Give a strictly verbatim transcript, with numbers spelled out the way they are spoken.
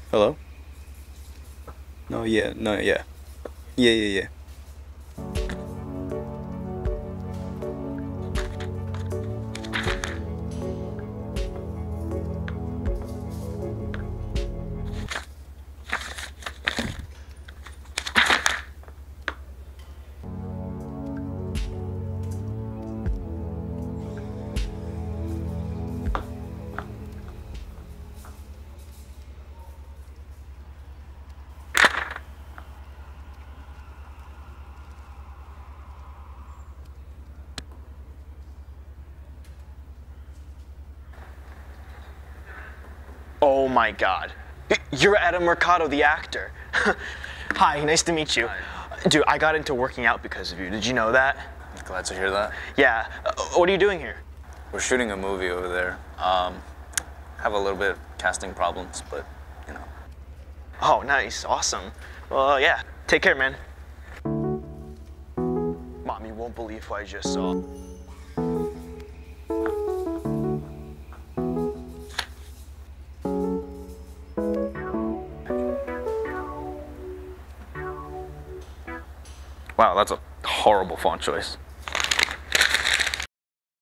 Hello? No, yeah, no, yeah. Yeah, yeah, yeah. Oh my God. You're Adam Mercado, the actor. Hi, nice to meet you. Hi. Dude, I got into working out because of you. Did you know that? Glad to hear that. Yeah. Uh, what are you doing here? We're shooting a movie over there. Um, have a little bit of casting problems, but you know. Oh, nice. Awesome. Well, yeah. Take care, man. Mom, you won't believe who I just saw. Wow, that's a horrible font choice.